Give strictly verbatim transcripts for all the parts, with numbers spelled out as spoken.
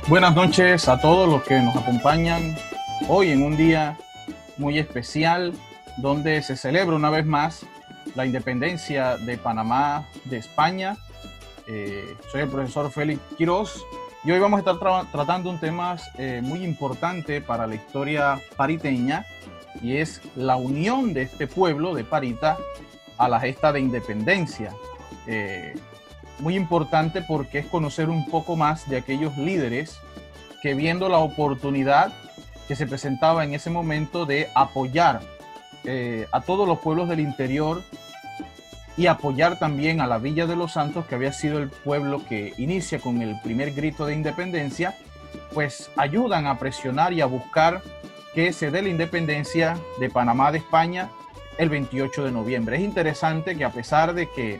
Buenas noches a todos los que nos acompañan hoy en un día muy especial donde se celebra una vez más la independencia de Panamá de España. Eh, soy el profesor Félix Quiroz y hoy vamos a estar tra tratando un tema eh, muy importante para la historia pariteña, y es la unión de este pueblo de Parita a la gesta de independencia. Eh, muy importante porque es conocer un poco más de aquellos líderes que, viendo la oportunidad que se presentaba en ese momento de apoyar eh, a todos los pueblos del interior y apoyar también a la Villa de los Santos, que había sido el pueblo que inicia con el primer grito de independencia, pues ayudan a presionar y a buscar que se dé la independencia de Panamá de España el veintiocho de noviembre. Es interesante que, a pesar de que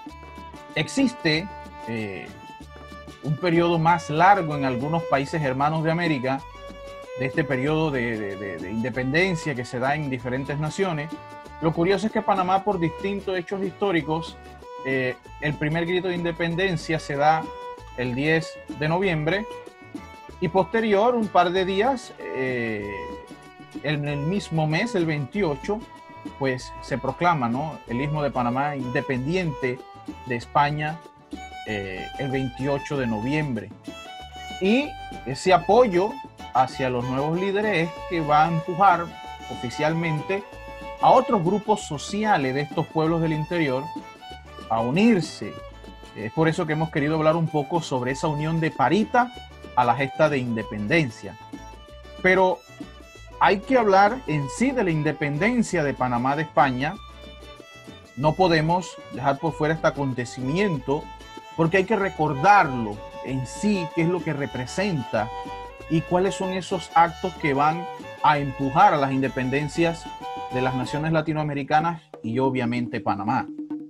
existe eh, un periodo más largo en algunos países hermanos de América, de este periodo de, de, de, de independencia que se da en diferentes naciones, lo curioso es que Panamá, por distintos hechos históricos, eh, el primer grito de independencia se da el diez de noviembre y posterior, un par de días, eh, en el mismo mes, el veintiocho, pues se proclama, ¿no?, el Istmo de Panamá independiente de España eh, el veintiocho de noviembre. Y ese apoyo hacia los nuevos líderes es que va a empujar oficialmente a otros grupos sociales de estos pueblos del interior a unirse. Es por eso que hemos querido hablar un poco sobre esa unión de Parita a la gesta de independencia. Pero hay que hablar en sí de la independencia de Panamá de España. No podemos dejar por fuera este acontecimiento porque hay que recordarlo en sí, qué es lo que representa y cuáles son esos actos que van a empujar a las independencias de las naciones latinoamericanas y obviamente Panamá.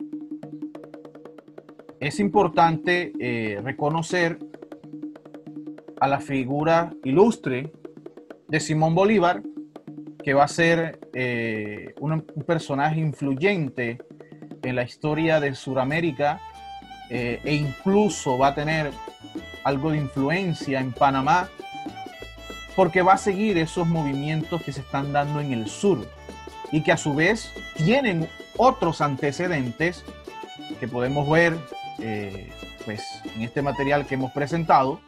Es importante eh, reconocer a la figura ilustre de Simón Bolívar, que va a ser eh, un, un personaje influyente en la historia de Sudamérica eh, e incluso va a tener algo de influencia en Panamá, porque va a seguir esos movimientos que se están dando en el sur y que a su vez tienen otros antecedentes que podemos ver eh, pues, en este material que hemos presentado.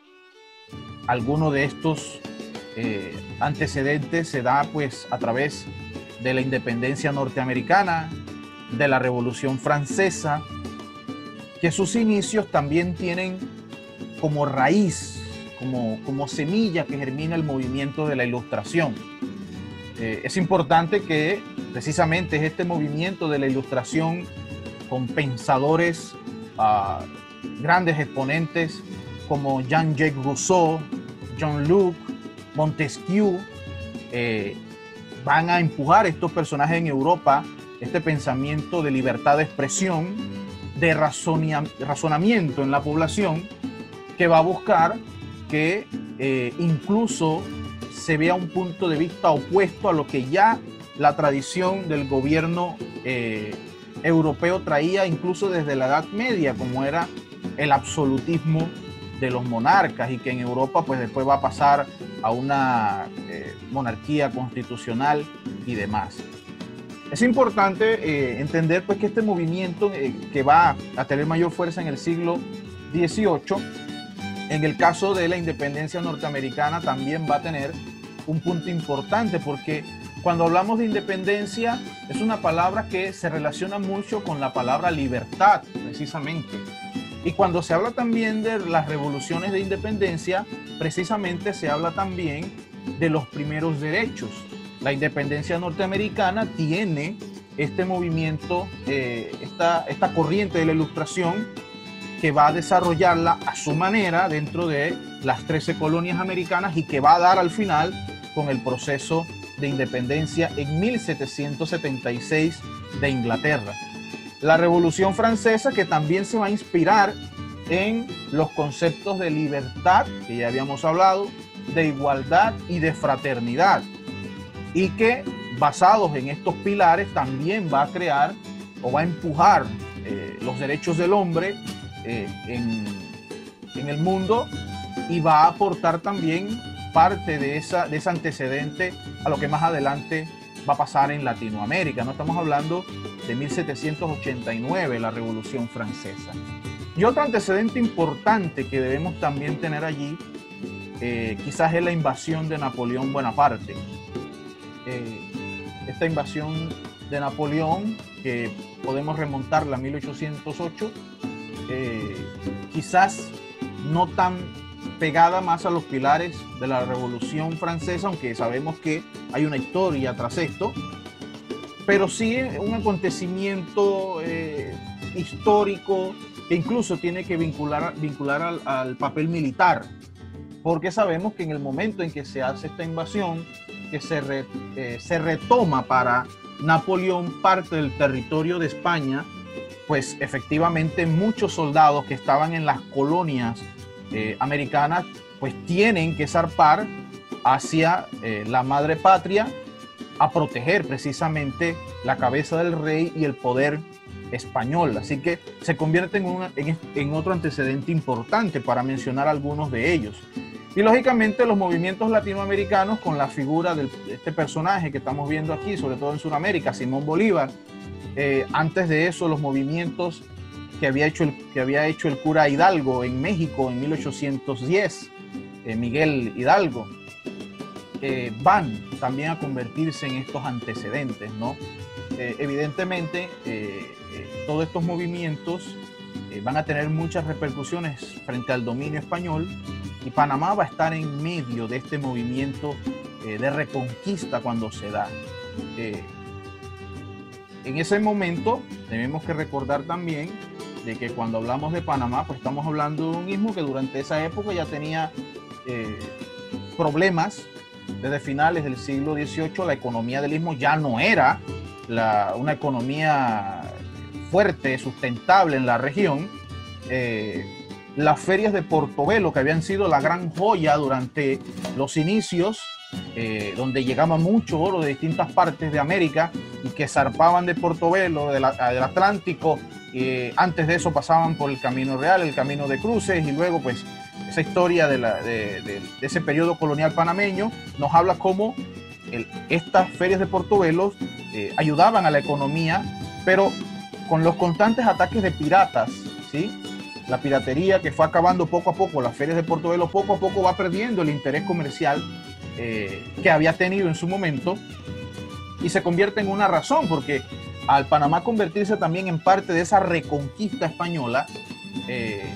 Alguno de estos eh, antecedentes se da pues a través de la independencia norteamericana, de la Revolución Francesa, que sus inicios también tienen como raíz, como, como semilla que germina el movimiento de la Ilustración. Eh, es importante que precisamente es este movimiento de la Ilustración, con pensadores, uh, grandes exponentes como Jean-Jacques Rousseau, John Locke, Montesquieu, eh, van a empujar estos personajes en Europa, este pensamiento de libertad de expresión, de razonamiento en la población, que va a buscar que eh, incluso se vea un punto de vista opuesto a lo que ya la tradición del gobierno eh, europeo traía incluso desde la Edad Media, como era el absolutismo de los monarcas, y que en Europa pues después va a pasar a una eh, monarquía constitucional y demás. Es importante eh, entender pues que este movimiento eh, que va a tener mayor fuerza en el siglo dieciocho, en el caso de la independencia norteamericana, también va a tener un punto importante, porque cuando hablamos de independencia es una palabra que se relaciona mucho con la palabra libertad, precisamente. Y cuando se habla también de las revoluciones de independencia, precisamente se habla también de los primeros derechos. La independencia norteamericana tiene este movimiento, eh, esta, esta corriente de la Ilustración, que va a desarrollarla a su manera dentro de las trece colonias americanas y que va a dar al final con el proceso de independencia en mil setecientos setenta y seis de Inglaterra. La Revolución Francesa, que también se va a inspirar en los conceptos de libertad, que ya habíamos hablado, de igualdad y de fraternidad, y que basados en estos pilares también va a crear o va a empujar eh, los derechos del hombre eh, en, en el mundo y va a aportar también parte de, esa, de ese antecedente a lo que más adelante va a pasar en Latinoamérica. No estamos hablando de mil setecientos ochenta y nueve, la Revolución Francesa. Y otro antecedente importante que debemos también tener allí, eh, quizás es la invasión de Napoleón Bonaparte. Eh, esta invasión de Napoleón, que podemos remontarla a mil ochocientos ocho, eh, quizás no tan pegada más a los pilares de la Revolución Francesa, aunque sabemos que hay una historia tras esto, pero sí un acontecimiento eh, histórico que incluso tiene que vincular, vincular al, al papel militar, porque sabemos que en el momento en que se hace esta invasión, que se, re, eh, se retoma para Napoleón parte del territorio de España, pues efectivamente muchos soldados que estaban en las colonias eh, americanas pues tienen que zarpar hacia eh, la madre patria a proteger precisamente la cabeza del rey y el poder español. Así que se convierte en, una, en, en otro antecedente importante para mencionar algunos de ellos. Y lógicamente los movimientos latinoamericanos con la figura de este personaje que estamos viendo aquí, sobre todo en Sudamérica, Simón Bolívar. Eh, antes de eso, los movimientos que había hecho el, que había hecho el cura Hidalgo en México en mil ochocientos diez, eh, Miguel Hidalgo, eh, van también a convertirse en estos antecedentes, ¿no? Eh, evidentemente, eh, eh, todos estos movimientos eh, van a tener muchas repercusiones frente al dominio español, y Panamá va a estar en medio de este movimiento eh, de reconquista cuando se da. Eh, en ese momento tenemos que recordar también de que cuando hablamos de Panamá, pues estamos hablando de un istmo que durante esa época ya tenía eh, problemas. Desde finales del siglo dieciocho, la economía del istmo ya no era la, una economía fuerte, sustentable en la región. Eh, las ferias de Portobelo, que habían sido la gran joya durante los inicios, eh, donde llegaba mucho oro de distintas partes de América y que zarpaban de Portobelo, de la, del Atlántico, eh, antes de eso pasaban por el Camino Real, el Camino de Cruces, y luego pues esa historia de, la, de, de, de ese periodo colonial panameño nos habla cómo el, estas ferias de Portobelo eh, ayudaban a la economía, pero con los constantes ataques de piratas, ¿sí? La piratería que fue acabando poco a poco, las ferias de Portobelo poco a poco va perdiendo el interés comercial eh, que había tenido en su momento, y se convierte en una razón, porque al Panamá convertirse también en parte de esa reconquista española, eh,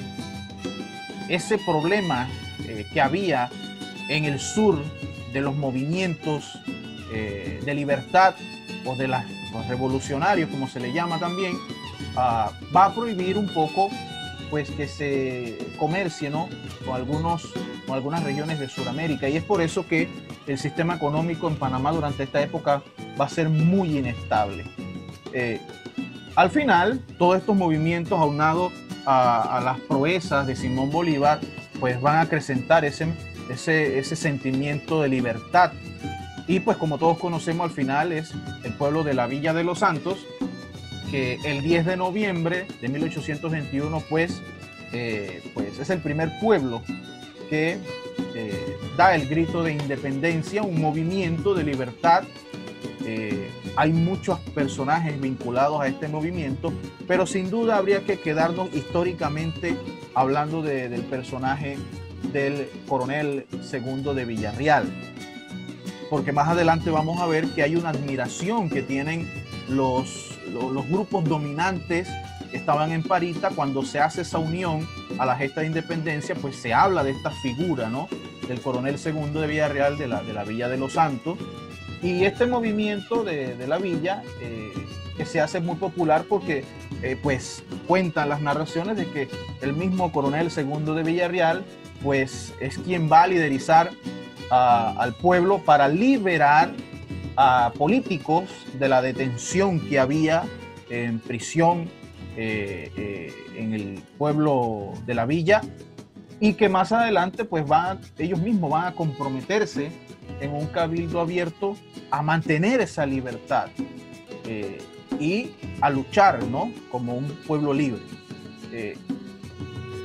ese problema eh, que había en el sur de los movimientos eh, de libertad o de las, los revolucionarios, como se le llama también, uh, va a prohibir un poco pues que se comercie, ¿no?, con, algunos, con algunas regiones de Sudamérica, y es por eso que el sistema económico en Panamá durante esta época va a ser muy inestable. Eh, al final, todos estos movimientos aunados a, a las proezas de Simón Bolívar, pues van a acrecentar ese, ese, ese sentimiento de libertad, y pues como todos conocemos, al final es el pueblo de la Villa de los Santos, que el diez de noviembre de mil ochocientos veintiuno pues, eh, pues es el primer pueblo que eh, da el grito de independencia, un movimiento de libertad. Eh, hay muchos personajes vinculados a este movimiento, pero sin duda habría que quedarnos históricamente hablando de, del personaje del coronel Segundo de Villarreal, porque más adelante vamos a ver que hay una admiración que tienen los los grupos dominantes que estaban en Parita. Cuando se hace esa unión a la gesta de independencia, pues se habla de esta figura, ¿no?, del coronel Segundo de Villarreal, de la, de la Villa de los Santos, y este movimiento de, de la villa eh, que se hace muy popular porque eh, pues cuentan las narraciones de que el mismo coronel Segundo de Villarreal pues es quien va a liderizar a, al pueblo para liberar a políticos de la detención que había en prisión eh, eh, en el pueblo de la villa, y que más adelante pues van, ellos mismos van a comprometerse en un cabildo abierto a mantener esa libertad eh, y a luchar, ¿no?, como un pueblo libre. Eh,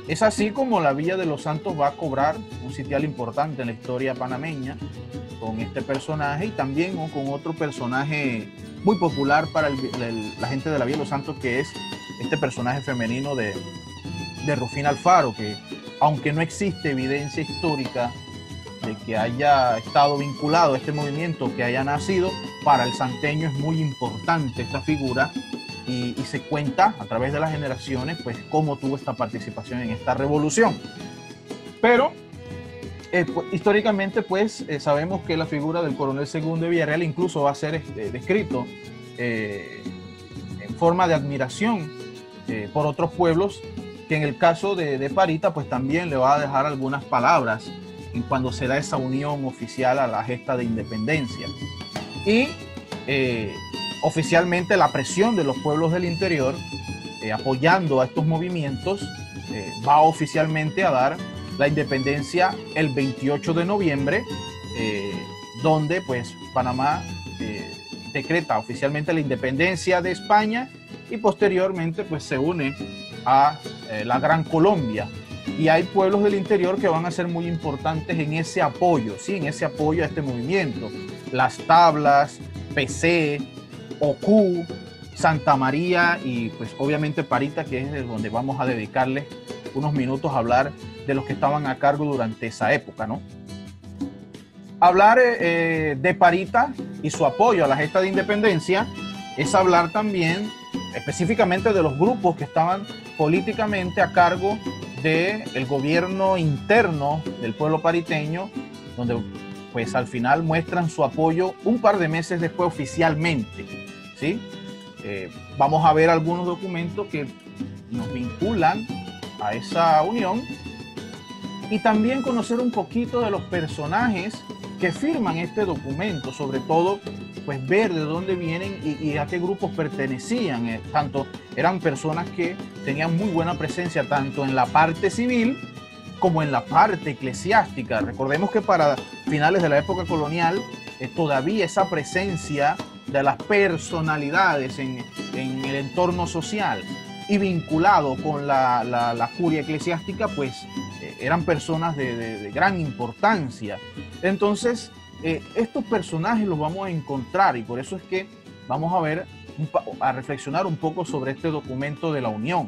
Es así como la Villa de los Santos va a cobrar un sitial importante en la historia panameña con este personaje y también, ¿no?, con otro personaje muy popular para el, el, la gente de la Villa de los Santos, que es este personaje femenino de, de Rufina Alfaro, que aunque no existe evidencia histórica de que haya estado vinculado a este movimiento, que haya nacido, para el santeño es muy importante esta figura y, y se cuenta a través de las generaciones pues cómo tuvo esta participación en esta revolución. Pero eh, pues, históricamente pues eh, sabemos que la figura del coronel Segundo de Villarreal incluso va a ser eh, descrito eh, en forma de admiración eh, por otros pueblos, que en el caso de, de Parita pues también le va a dejar algunas palabras en cuando se da esa unión oficial a la gesta de independencia. Y eh, oficialmente la presión de los pueblos del interior eh, apoyando a estos movimientos eh, va oficialmente a dar la independencia el veintiocho de noviembre, eh, donde pues Panamá eh, decreta oficialmente la independencia de España y posteriormente pues se une a eh, la Gran Colombia. Y hay pueblos del interior que van a ser muy importantes en ese apoyo, ¿sí? En ese apoyo a este movimiento. Las Tablas, P C, Ocú, Santa María y pues obviamente Parita, que es de donde vamos a dedicarle unos minutos a hablar de los que estaban a cargo durante esa época, ¿no? Hablar eh, de Parita y su apoyo a la gesta de independencia es hablar también específicamente de los grupos que estaban políticamente a cargo del gobierno interno del pueblo pariteño, donde pues al final muestran su apoyo un par de meses después oficialmente, ¿sí? Eh, vamos a ver algunos documentos que nos vinculan a esa unión y también conocer un poquito de los personajes que firman este documento, sobre todo pues ver de dónde vienen y, y a qué grupos pertenecían. Eh, tanto eran personas que tenían muy buena presencia tanto en la parte civil como en la parte eclesiástica. Recordemos que para finales de la época colonial eh, todavía esa presencia de las personalidades en, en el entorno social y vinculado con la, la, la curia eclesiástica, pues eh, eran personas de, de, de gran importancia. Entonces, eh, estos personajes los vamos a encontrar y por eso es que vamos a ver, a reflexionar un poco sobre este documento de la Unión.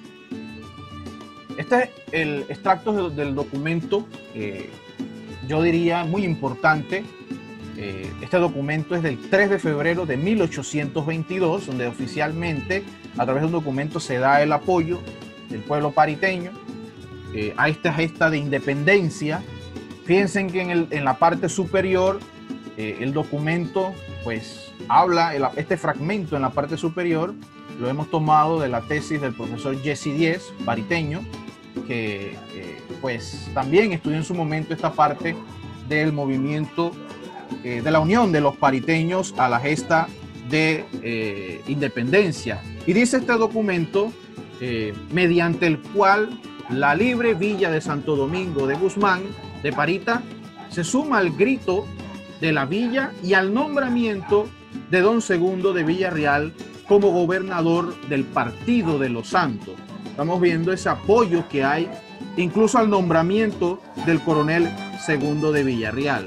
Este es el extracto del documento, eh, yo diría muy importante. Eh, este documento es del tres de febrero de mil ochocientos veintidós, donde oficialmente a través de un documento se da el apoyo del pueblo pariteño eh, a esta gesta de independencia. Fíjense que en, el, en la parte superior eh, el documento pues habla, el, este fragmento en la parte superior lo hemos tomado de la tesis del profesor Jesse Díez, pariteño, que eh, pues también estudió en su momento esta parte del movimiento eh, de la unión de los pariteños a la gesta de eh, independencia. Y dice este documento, eh, mediante el cual la libre villa de Santo Domingo de Guzmán de Parita se suma al grito de la villa y al nombramiento de don Segundo de Villarreal como gobernador del Partido de los Santos. Estamos viendo ese apoyo que hay incluso al nombramiento del coronel Segundo de Villarreal.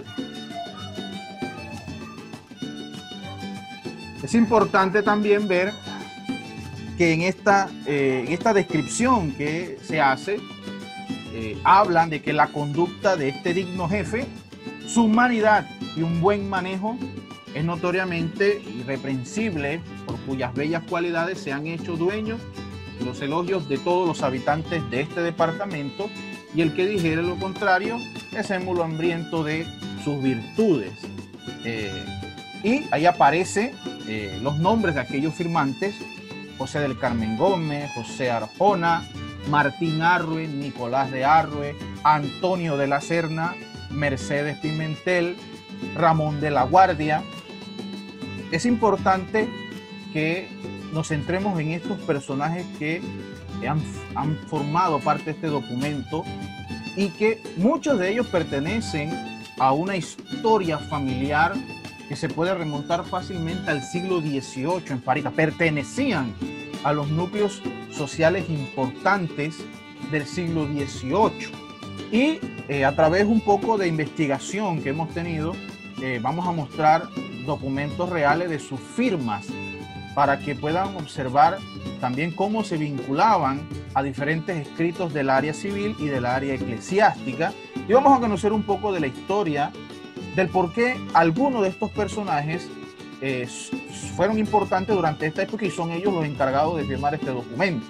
Es importante también ver que en esta, eh, en esta descripción que se hace, eh, hablan de que la conducta de este digno jefe, su humanidad y un buen manejo es notoriamente irreprensible, por cuyas bellas cualidades se han hecho dueños los elogios de todos los habitantes de este departamento, y el que dijere lo contrario es émulo hambriento de sus virtudes. Eh, y ahí aparece eh, los nombres de aquellos firmantes: José del Carmen Gómez, José Arjona, Martín Arrue, Nicolás de Arrue, Antonio de la Serna, Mercedes Pimentel, Ramón de la Guardia. Es importante que nos centremos en estos personajes que han, han formado parte de este documento y que muchos de ellos pertenecen a una historia familiar que se puede remontar fácilmente al siglo dieciocho en Parita. Pertenecían a los núcleos sociales importantes del siglo dieciocho. Y eh, a través un poco de investigación que hemos tenido, eh, vamos a mostrar documentos reales de sus firmas para que puedan observar también cómo se vinculaban a diferentes escritos del área civil y del área eclesiástica. Y vamos a conocer un poco de la historia del por qué algunos de estos personajes eh, fueron importantes durante esta época y son ellos los encargados de firmar este documento.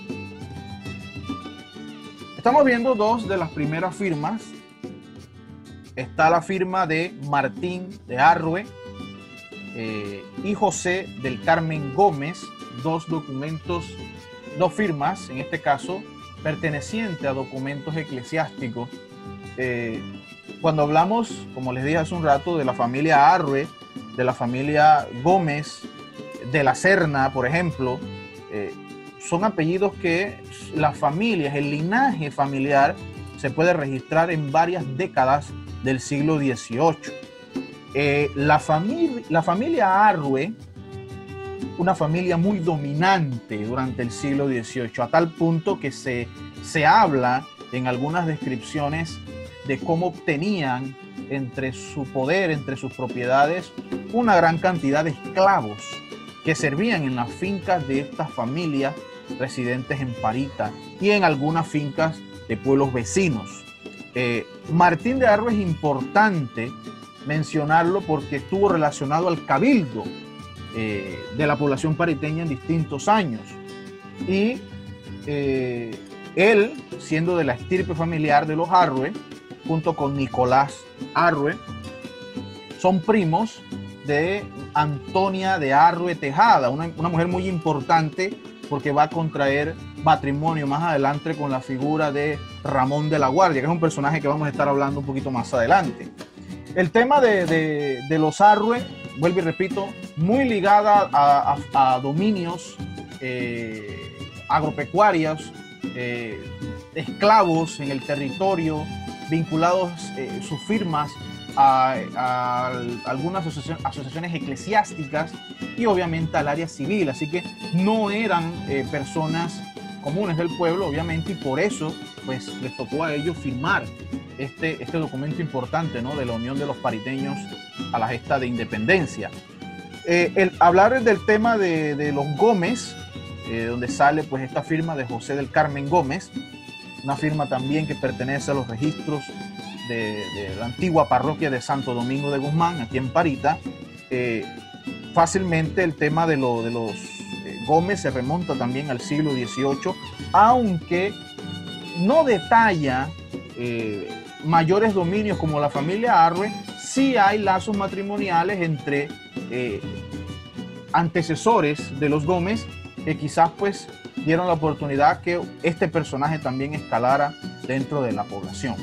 Estamos viendo dos de las primeras firmas. Está la firma de Martín de Arrue eh, y José del Carmen Gómez, dos documentos, dos firmas, en este caso, pertenecientes a documentos eclesiásticos. Eh, cuando hablamos, como les dije hace un rato, de la familia Arrue, de la familia Gómez, de la Serna, por ejemplo, eh, son apellidos que las familias, el linaje familiar, se puede registrar en varias décadas del siglo dieciocho. Eh, la, familia, la familia Arrue, una familia muy dominante durante el siglo dieciocho, a tal punto que se, se habla en algunas descripciones de cómo obtenían entre su poder, entre sus propiedades, una gran cantidad de esclavos que servían en las fincas de estas familias residentes en Parita y en algunas fincas de pueblos vecinos. Eh, Martín de Arrue es importante mencionarlo porque estuvo relacionado al cabildo eh, de la población pariteña en distintos años. Y eh, él, siendo de la estirpe familiar de los Arrue, junto con Nicolás Arrue, son primos de Antonia de Arrue Tejada, una, una mujer muy importante porque va a contraer matrimonio más adelante con la figura de Ramón de la Guardia, que es un personaje que vamos a estar hablando un poquito más adelante. El tema de, de, de los Arrue, vuelvo y repito, muy ligada a, a, a dominios eh, agropecuarios, eh, esclavos en el territorio, vinculados eh, sus firmas a, a, a algunas asociaciones, asociaciones eclesiásticas y obviamente al área civil, así que no eran eh, personas comunes del pueblo, obviamente, y por eso pues les tocó a ellos firmar este, este documento importante, ¿no?, de la unión de los pariteños a la gesta de independencia. Eh, el hablar del tema de, de los Gómez, eh, donde sale pues esta firma de José del Carmen Gómez, una firma también que pertenece a los registros de, de la antigua parroquia de Santo Domingo de Guzmán, aquí en Parita. Eh, fácilmente el tema de, lo, de los eh, Gómez se remonta también al siglo dieciocho, aunque no detalla eh, mayores dominios como la familia Arrue. Sí hay lazos matrimoniales entre eh, antecesores de los Gómez que quizás pues dieron la oportunidad que este personaje también escalara dentro de la población.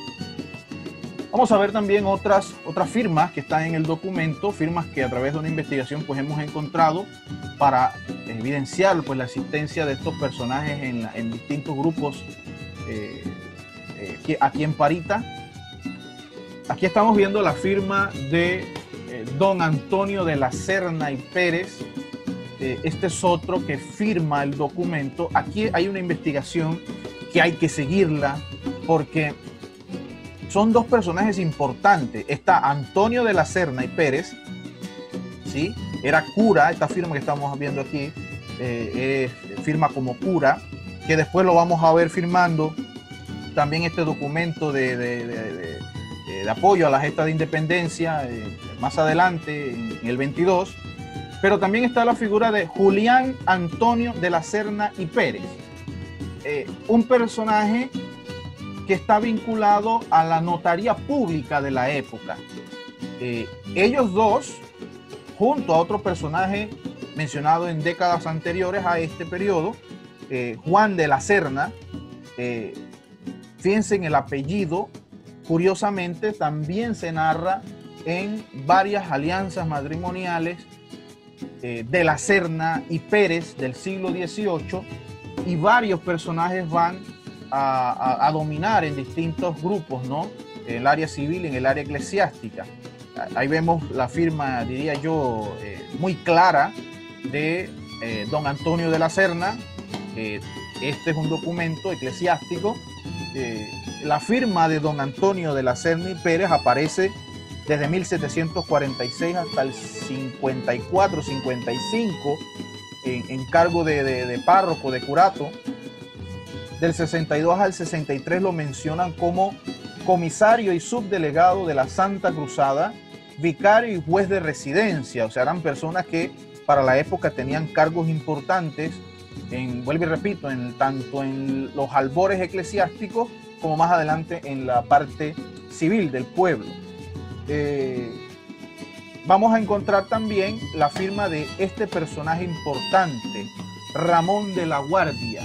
Vamos a ver también otras, otras firmas que están en el documento, firmas que a través de una investigación pues hemos encontrado para evidenciar pues la existencia de estos personajes en, la, en distintos grupos eh, eh, aquí en Parita. Aquí estamos viendo la firma de eh, don Antonio de la Serna y Pérez. Eh, este es otro que firma el documento. Aquí hay una investigación que hay que seguirla porque son dos personajes importantes. Está Antonio de la Serna y Pérez, ¿sí? Era cura, esta firma que estamos viendo aquí, eh, es firma como cura, que después lo vamos a ver firmando también este documento de, de, de, de, de apoyo a la gesta de independencia eh, más adelante, en, en el veintidós. Pero también está la figura de Julián Antonio de la Serna y Pérez, eh, un personaje que está vinculado a la notaría pública de la época. Eh, ellos dos, junto a otro personaje mencionado en décadas anteriores a este periodo, eh, Juan de la Serna, eh, fíjense en el apellido, curiosamente también se narra en varias alianzas matrimoniales eh, de la Serna y Pérez del siglo dieciocho, y varios personajes van A, a, a dominar en distintos grupos, ¿no?, en el área civil y en el área eclesiástica. Ahí vemos la firma, diría yo, eh, muy clara de eh, don Antonio de la Serna, eh, este es un documento eclesiástico. Eh, la firma de don Antonio de la Serna y Pérez aparece desde mil setecientos cuarenta y seis hasta el cincuenta y cuatro, cincuenta y cinco, en, en cargo de, de, de párroco, de curato. Del sesenta y dos al sesenta y tres lo mencionan como comisario y subdelegado de la Santa Cruzada, vicario y juez de residencia. O sea, eran personas que para la época tenían cargos importantes, en, vuelvo y repito, en, tanto en los albores eclesiásticos como más adelante en la parte civil del pueblo. Eh, vamos a encontrar también la firma de este personaje importante, Ramón de la Guardia.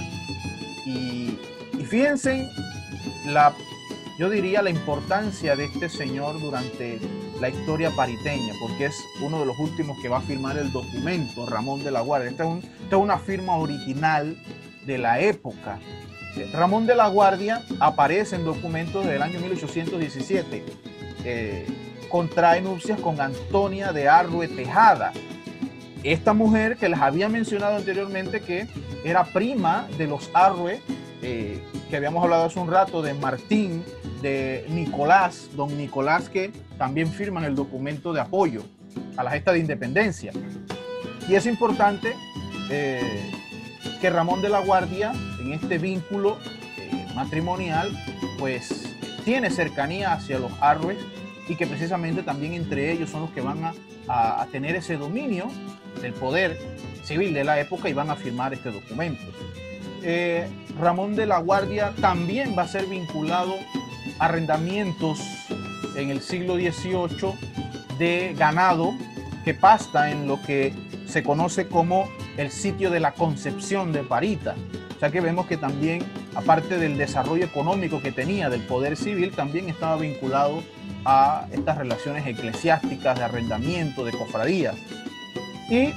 Y, y fíjense, la, yo diría la importancia de este señor durante la historia pariteña, porque es uno de los últimos que va a firmar el documento, Ramón de la Guardia. Esta es, un, esta es una firma original de la época. Ramón de la Guardia aparece en documentos del año mil ochocientos diecisiete. Eh, contrae nupcias con Antonia de Arrue Tejada, esta mujer que les había mencionado anteriormente, que era prima de los Arrue, eh, que habíamos hablado hace un rato, de Martín, de Nicolás, don Nicolás, que también firman el documento de apoyo a la gesta de independencia. Y es importante eh, que Ramón de la Guardia, en este vínculo eh, matrimonial, pues tiene cercanía hacia los Arrues, y que precisamente también entre ellos son los que van a, a, a tener ese dominio del poder civil de la época y van a firmar este documento. Eh, Ramón de la Guardia también va a ser vinculado a arrendamientos en el siglo dieciocho de ganado que pasta en lo que se conoce como el sitio de la Concepción de Parita. O sea que vemos que también, aparte del desarrollo económico que tenía del poder civil, también estaba vinculado a estas relaciones eclesiásticas de arrendamiento, de cofradías. Y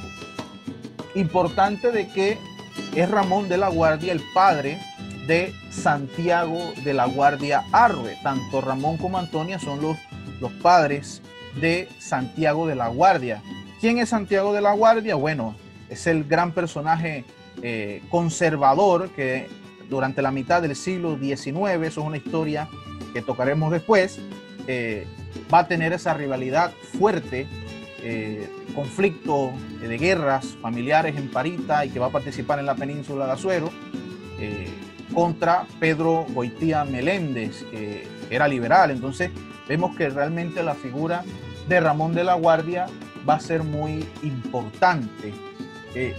importante de que es Ramón de la Guardia el padre de Santiago de la Guardia Arrue. Tanto Ramón como Antonia son los, los padres de Santiago de la Guardia. ¿Quién es Santiago de la Guardia? Bueno, es el gran personaje eh, conservador que durante la mitad del siglo diecinueve, eso es una historia que tocaremos después, eh, va a tener esa rivalidad fuerte, eh, conflicto eh, de guerras familiares en Parita, y que va a participar en la península de Azuero, eh, contra Pedro Goitía Meléndez, que era liberal. Entonces vemos que realmente la figura de Ramón de la Guardia va a ser muy importante. Eh,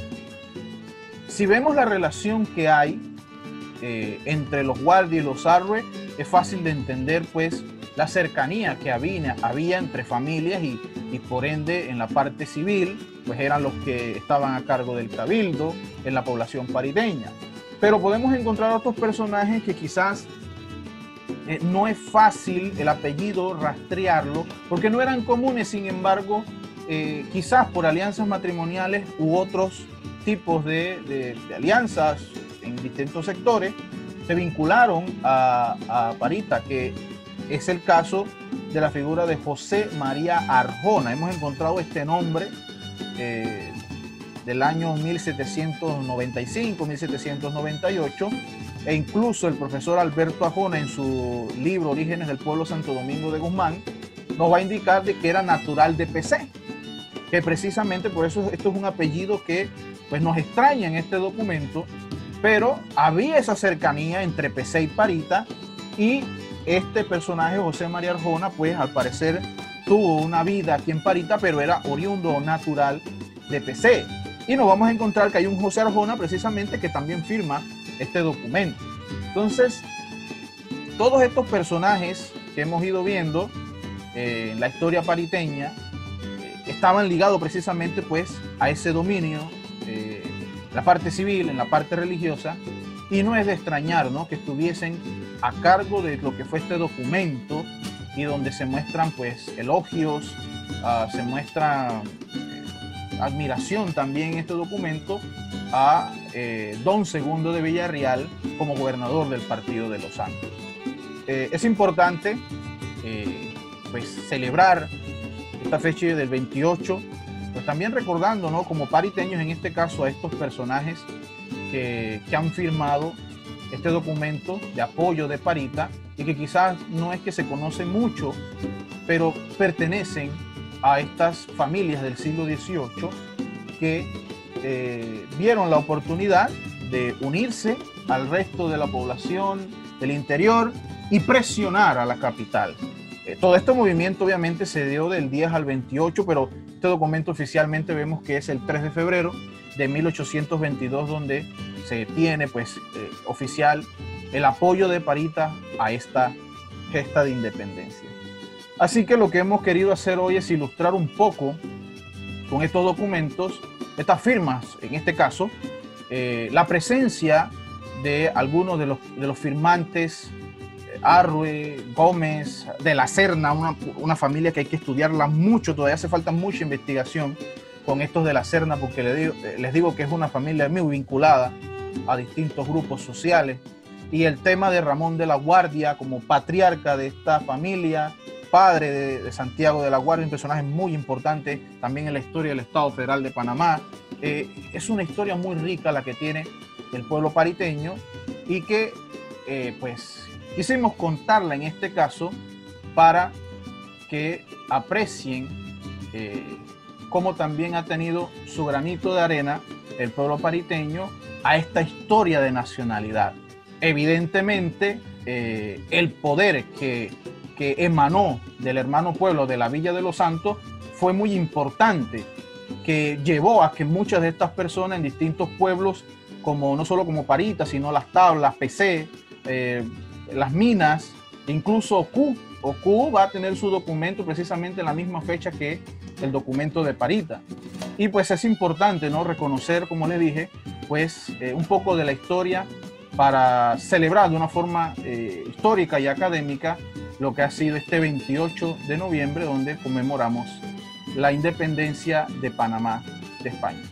si vemos la relación que hay eh, entre los Guardia y los Arrue, es fácil de entender pues la cercanía que había, había entre familias y, y por ende en la parte civil pues eran los que estaban a cargo del cabildo en la población pariteña. Pero podemos encontrar otros personajes que quizás eh, no es fácil el apellido rastrearlo porque no eran comunes, sin embargo eh, quizás por alianzas matrimoniales u otros tipos de, de, de alianzas en distintos sectores se vincularon a, a Parita, que es el caso de la figura de José María Arjona. Hemos encontrado este nombre eh, del año mil setecientos noventa y cinco, mil setecientos noventa y ocho, e incluso el profesor Alberto Arjona en su libro Orígenes del Pueblo Santo Domingo de Guzmán nos va a indicar de que era natural de P C, que precisamente por eso esto es un apellido que pues nos extraña en este documento, pero había esa cercanía entre P C y Parita, y este personaje, José María Arjona, pues al parecer tuvo una vida aquí en Parita, pero era oriundo natural de P C. Y nos vamos a encontrar que hay un José Arjona precisamente que también firma este documento. Entonces, todos estos personajes que hemos ido viendo eh, en la historia pariteña eh, estaban ligados precisamente pues a ese dominio, eh, en la parte civil, en la parte religiosa, y no es de extrañar, ¿no?, que estuviesen a cargo de lo que fue este documento, y donde se muestran pues elogios, uh, se muestra eh, admiración también en este documento a eh, don Segundo de Villarreal como gobernador del Partido de los Santos. Eh, es importante eh, pues celebrar esta fecha del veintiocho, pues también recordando, ¿no?, como pariteños en este caso, a estos personajes que, que han firmado este documento de apoyo de Parita y que quizás no es que se conocen mucho, pero pertenecen a estas familias del siglo dieciocho que eh, vieron la oportunidad de unirse al resto de la población del interior y presionar a la capital. Eh, todo este movimiento obviamente se dio del diez al veintiocho, pero este documento oficialmente vemos que es el tres de febrero de mil ochocientos veintidós, donde se tiene pues eh, oficial el apoyo de Parita a esta gesta de independencia. Así que lo que hemos querido hacer hoy es ilustrar un poco con estos documentos, estas firmas, en este caso, eh, la presencia de algunos de los, de los firmantes, eh, Arrue, Gómez, de la Serna, una, una familia que hay que estudiarla mucho, todavía hace falta mucha investigación con estos de la Serna, porque les digo, les digo que es una familia muy vinculada a distintos grupos sociales, y el tema de Ramón de la Guardia como patriarca de esta familia, padre de, de Santiago de la Guardia, un personaje muy importante también en la historia del Estado Federal de Panamá. Eh, es una historia muy rica la que tiene el pueblo pariteño y que eh, pues quisimos contarla en este caso para que aprecien eh, cómo también ha tenido su granito de arena el pueblo pariteño a esta historia de nacionalidad. Evidentemente, eh, el poder que, que emanó del hermano pueblo de la Villa de los Santos fue muy importante, que llevó a que muchas de estas personas en distintos pueblos, como no solo como Parita, sino Las Tablas, P C, eh, Las Minas, incluso Ocu. Ocu va a tener su documento precisamente en la misma fecha que el documento de Parita. Y pues es importante, ¿no?, reconocer, como les dije, pues eh, un poco de la historia para celebrar de una forma eh, histórica y académica lo que ha sido este veintiocho de noviembre, donde conmemoramos la independencia de Panamá de España.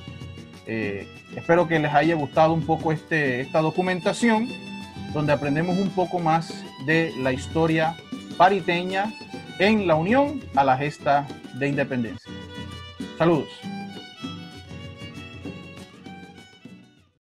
Eh, espero que les haya gustado un poco este, esta documentación, donde aprendemos un poco más de la historia pariteña en la unión a la gesta de independencia. Saludos.